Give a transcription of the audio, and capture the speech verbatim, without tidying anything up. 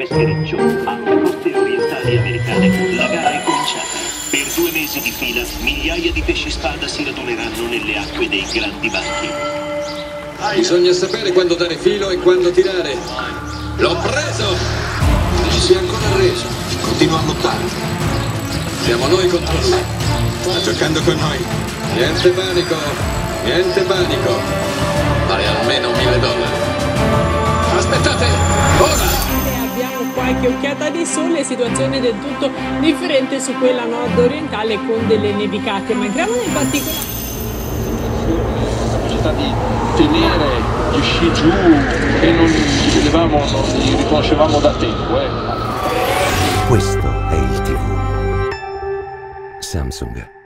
peschereccio alle coste orientali americane. La gara è cominciata. Per due mesi di fila, migliaia di pesci spada si raduneranno nelle acque dei grandi banchi. Bisogna sapere quando dare filo e quando tirare. L'ho preso! Non si è ancora arreso. Continua a lottare. Siamo noi contro lui. Sta giocando con noi. Niente panico. Niente panico. Vale almeno mille dollari. Aspettate! Ora! Abbiamo qualche occhiata di sole, situazione del tutto differente su quella nord-orientale con delle nevicate, ma entriamo nel particolare. La capacità di tenere gli sci giù che non li vedevamo, non li riconoscevamo da tempo. Eh. Questo è il tivù Samsung.